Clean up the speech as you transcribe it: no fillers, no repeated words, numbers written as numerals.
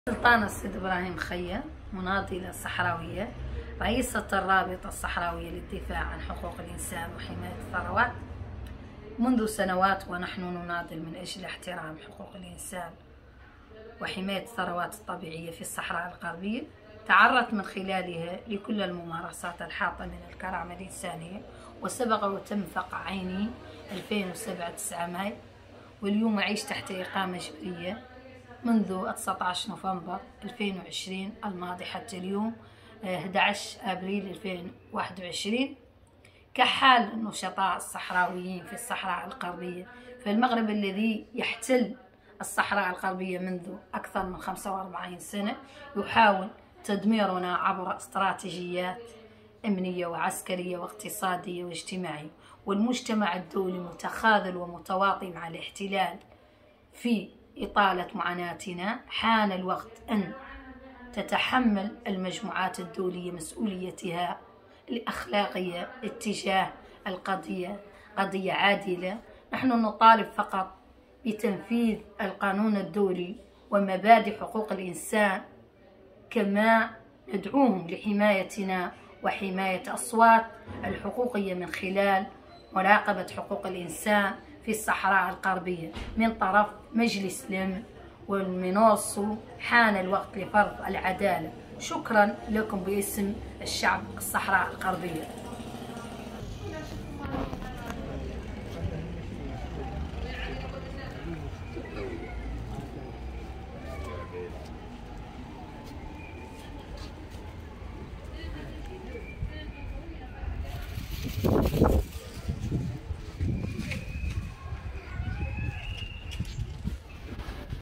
سلطانة السيد إبراهيم خيا، مناضلة صحراوية، رئيسة الرابطة الصحراوية للدفاع عن حقوق الإنسان وحماية الثروات. منذ سنوات ونحن نناضل من أجل احترام حقوق الإنسان وحماية الثروات الطبيعية في الصحراء الغربية. تعرضت من خلالها لكل الممارسات الحاطة من الكرامة الإنسانية، وسبق وتم فقع عيني 2007 9 ماي، واليوم أعيش تحت إقامة جبرية منذ 19 نوفمبر 2020 الماضي حتى اليوم 11 أبريل 2021. كحال النشطاء الصحراويين في الصحراء الغربية، فالمغرب الذي يحتل الصحراء الغربية منذ أكثر من 45 سنة يحاول تدميرنا عبر استراتيجيات أمنية وعسكرية واقتصادية واجتماعية، والمجتمع الدولي متخاذل ومتواطئ مع الاحتلال في إطالة معاناتنا. حان الوقت أن تتحمل المجموعات الدولية مسؤوليتها الأخلاقية اتجاه القضية، قضية عادلة. نحن نطالب فقط بتنفيذ القانون الدولي ومبادئ حقوق الإنسان، كما ندعوهم لحمايتنا وحماية أصوات الحقوقية من خلال مراقبة حقوق الإنسان في الصحراء الغربية من طرف مجلس الأمن والمينورسو. حان الوقت لفرض العدالة. شكرا لكم باسم الشعب الصحراء الغربية.